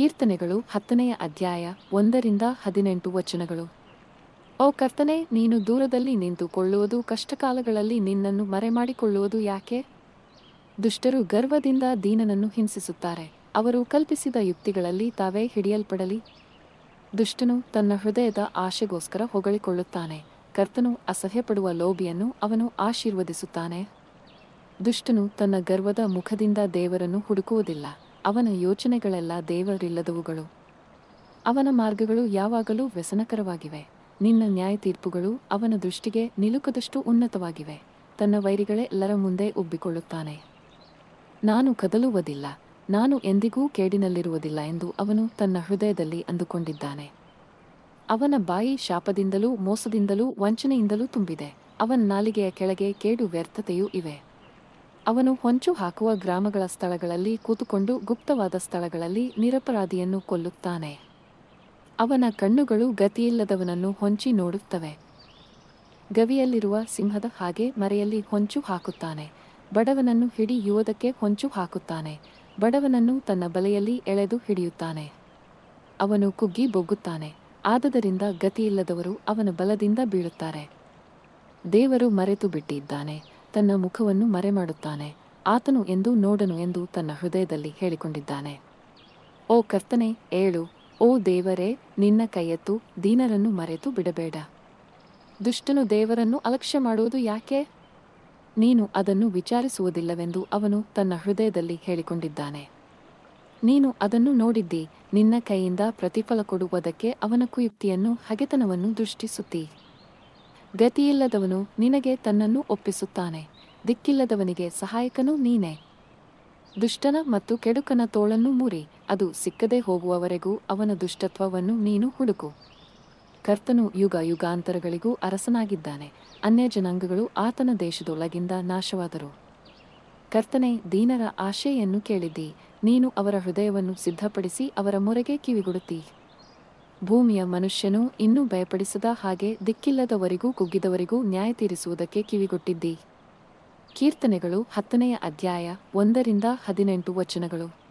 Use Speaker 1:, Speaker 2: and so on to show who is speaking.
Speaker 1: ಕೀರ್ತನೆಗಳು 10ನೆಯ ಅಧ್ಯಾಯ 1-18 ವಚನಗಳು. ಓ ಕರ್ತನೇ, ನೀನು ದೂರದಲ್ಲಿ ನಿಂತುಕೊಳ್ಳುವುದು, ಕಷ್ಟಕಾಲಗಳಲ್ಲಿ ನಿನ್ನನ್ನು ಮರೆಮಾಡಿಕೊಳ್ಳುವುದು ಯಾಕೆ? ದುಷ್ಟರು ಗರ್ವದಿಂದ ದೀನನನ್ನು ಹಿಂಸಿಸುತ್ತಾರೆ. ಅವರು ಕಲ್ಪಿಸಿದ ಯುಕ್ತಿಗಳಲ್ಲಿ ತಾವೇ ಹಿಡಿಯಲ್ಪಡಲಿ. ದುಷ್ಟನು ತನ್ನ ಹೃದಯದ ಆಶೆಗೋಸ್ಕರ ಹೊಗಳಿಕೊಳ್ಳುತ್ತಾನೆ. ಕರ್ತನು ಅಸಹ್ಯಪಡುವ ಲೋಭಿಯನ್ನು ಅವನು ಆಶೀರ್ವದಿಸುತ್ತಾನೆ. ದುಷ್ಟನು ತನ್ನ ಗರ್ವದ ಮುಖದಿಂದ ದೇವರನ್ನು ಹುಡುಕುವುದಿಲ್ಲ. ಅವನ ಯೋಚನೆಗಳೆಲ್ಲ ದೇವರಿಲ್ಲದವುಗಳು. ಅವನ ಮಾರ್ಗಗಳು ಯಾವಾಗಲೂ ವ್ಯಸನಕರವಾಗಿವೆ. ನಿನ್ನ ನ್ಯಾಯತೀರ್ಪುಗಳು ಅವನ ದೃಷ್ಟಿಗೆ ನಿಲುಕದಷ್ಟು ಉನ್ನತವಾಗಿವೆ. ತನ್ನ ವೈರಿಗಳೆಲ್ಲರ ಮುಂದೆ ಉಬ್ಬಿಕೊಳ್ಳುತ್ತಾನೆ. ನಾನು ಕದಲುವುದಿಲ್ಲ, ನಾನು ಎಂದಿಗೂ ಕೇಡಿನಲ್ಲಿರುವುದಿಲ್ಲ ಎಂದು ಅವನು ತನ್ನ ಹೃದಯದಲ್ಲಿ ಅಂದುಕೊಂಡಿದ್ದಾನೆ. ಅವನ ಬಾಯಿ ಶಾಪದಿಂದಲೂ ಮೋಸದಿಂದಲೂ ವಂಚನೆಯಿಂದಲೂ ತುಂಬಿದೆ. ಅವನ ನಾಲಿಗೆಯ ಕೆಳಗೆ ಕೇಡು ವ್ಯರ್ಥತೆಯೂ ಇವೆ. ಅವನು ಹೊಂಚು ಹಾಕುವ ಗ್ರಾಮಗಳ ಸ್ಥಳಗಳಲ್ಲಿ ಕೂತುಕೊಂಡು ಗುಪ್ತವಾದ ಸ್ಥಳಗಳಲ್ಲಿ ನಿರಪರಾಧಿಯನ್ನು ಕೊಲ್ಲುತ್ತಾನೆ. ಅವನ ಕಣ್ಣುಗಳು ಗತಿಯಿಲ್ಲದವನನ್ನು ಹೊಂಚಿ ನೋಡುತ್ತವೆ. ಗವಿಯಲ್ಲಿರುವ ಸಿಂಹದ ಹಾಗೆ ಮರೆಯಲ್ಲಿ ಹೊಂಚು ಹಾಕುತ್ತಾನೆ. ಬಡವನನ್ನು ಹಿಡಿಯುವುದಕ್ಕೆ ಹೊಂಚು ಹಾಕುತ್ತಾನೆ. ಬಡವನನ್ನು ತನ್ನ ಬಲೆಯಲ್ಲಿ ಎಳೆದು ಹಿಡಿಯುತ್ತಾನೆ. ಅವನು ಕುಗ್ಗಿ ಬೊಗ್ಗುತ್ತಾನೆ. ಆದದರಿಂದ ಗತಿಯಿಲ್ಲದವರು ಅವನ ಬಲದಿಂದ ಬೀಳುತ್ತಾರೆ. ದೇವರು ಮರೆತು ಬಿಟ್ಟಿದ್ದಾನೆ, ತನ್ನ ಮುಖವನ್ನು ಮರೆಮಾಡುತ್ತಾನೆ. ಆತನು ಎಂದೂ ನೋಡನು ಎಂದು ತನ್ನ ಹೃದಯದಲ್ಲಿ ಹೇಳಿಕೊಂಡಿದ್ದಾನೆ. ಓ ಕರ್ತನೇ, ಏಳು. ಓ ದೇವರೇ, ನಿನ್ನ ಕೈಯೆತ್ತು, ದೀನರನ್ನು ಮರೆತು ಬಿಡಬೇಡ. ದುಷ್ಟನು ದೇವರನ್ನು ಅಲಕ್ಷ್ಯ ಮಾಡುವುದು ಯಾಕೆ? ನೀನು ಅದನ್ನು ವಿಚಾರಿಸುವುದಿಲ್ಲವೆಂದು ಅವನು ತನ್ನ ಹೃದಯದಲ್ಲಿ ಹೇಳಿಕೊಂಡಿದ್ದಾನೆ. ನೀನು ಅದನ್ನು ನೋಡಿದ್ದಿ. ನಿನ್ನ ಕೈಯಿಂದ ಪ್ರತಿಫಲ ಕೊಡುವುದಕ್ಕೆ ಅವನ ಕುಯುಕ್ತಿಯನ್ನು, ಹಗೆತನವನ್ನು ದೃಷ್ಟಿಸುತ್ತೀ. ಗತಿಯಿಲ್ಲದವನು ನಿನಗೆ ತನ್ನನ್ನು ಒಪ್ಪಿಸುತ್ತಾನೆ. ದಿಕ್ಕಿಲ್ಲದವನಿಗೆ ಸಹಾಯಕನು ನೀನೇ. ದುಷ್ಟನ ಮತ್ತು ಕೆಡುಕನ ತೋಳನ್ನು ಮುರಿ, ಅದು ಸಿಕ್ಕದೆ ಹೋಗುವವರೆಗೂ ಅವನ ದುಷ್ಟತ್ವವನ್ನು ನೀನು ಹುಡುಕು. ಕರ್ತನು ಯುಗ ಯುಗಾಂತರಗಳಿಗೂ ಅರಸನಾಗಿದ್ದಾನೆ. ಅನ್ಯಜನಾಂಗಗಳು ಆತನ ದೇಶದೊಳಗಿಂದ ನಾಶವಾದರು. ಕರ್ತನೇ, ದೀನರ ಆಶೆಯನ್ನು ಕೇಳಿದ್ದಿ. ನೀನು ಅವರ ಹೃದಯವನ್ನು ಸಿದ್ಧಪಡಿಸಿ ಅವರ ಮೊರೆಗೆ ಕಿವಿಗೊಡುತ್ತೀ. ಭೂಮಿಯ ಮನುಷ್ಯನು ಇನ್ನೂ ಭಯಪಡಿಸದ ಹಾಗೆ ದಿಕ್ಕಿಲ್ಲದವರಿಗೂ ಕುಗ್ಗಿದವರಿಗೂ ನ್ಯಾಯ ತೀರಿಸುವುದಕ್ಕೆ ಕಿವಿಗೊಟ್ಟಿದ್ದಿ. ಕೀರ್ತನೆಗಳು 10ನೆಯ ಅಧ್ಯಾಯ 1-18 ವಚನಗಳು.